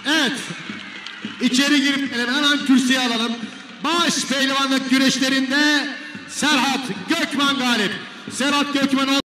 Evet. İçeri girip hemen kürsüye alalım. Baş pehlivanlık güreşlerinde Serhat Gökmen galip. Serhat Gökmen